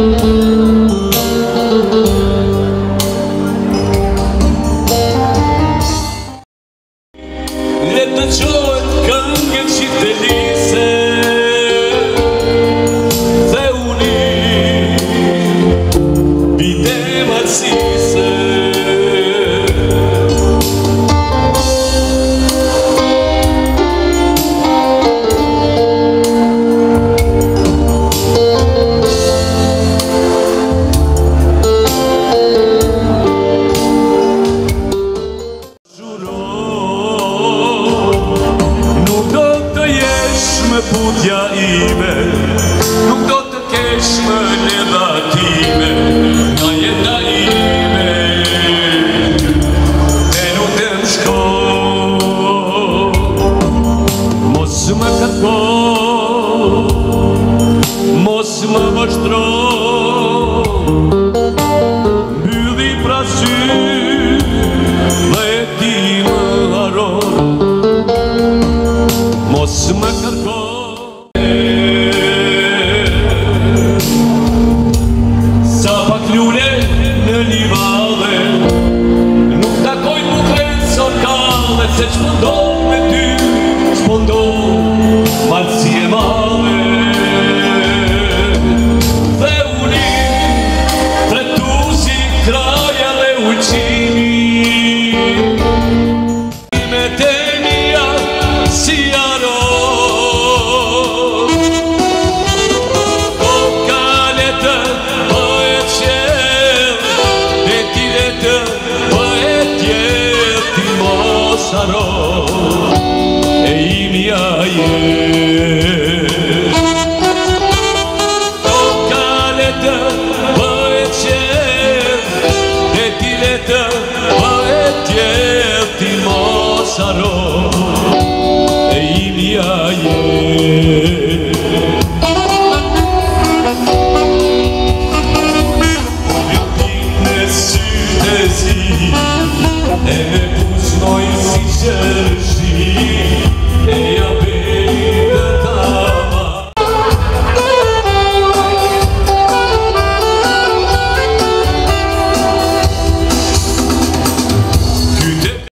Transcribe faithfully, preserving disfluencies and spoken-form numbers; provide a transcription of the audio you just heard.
Putja ime, nuk do të kesh më negatime, nga jeta ime, e nuk të më shko, mos më kërko, mos më vështro, mbylli pra sy, dhe ti më haron, mos më kërko. Se ç'mundon me ty, s'mundon malësi e madhe. Dhe unim, tretusi, kraja dhe ullqimi, me te mia si aron. O kalete, o e qel, e tirete, o e tjerë, ti mos haron, e imja jet. O kalete, o e qel, e tirete, o e tjerë, ti mos haron, e imja jet.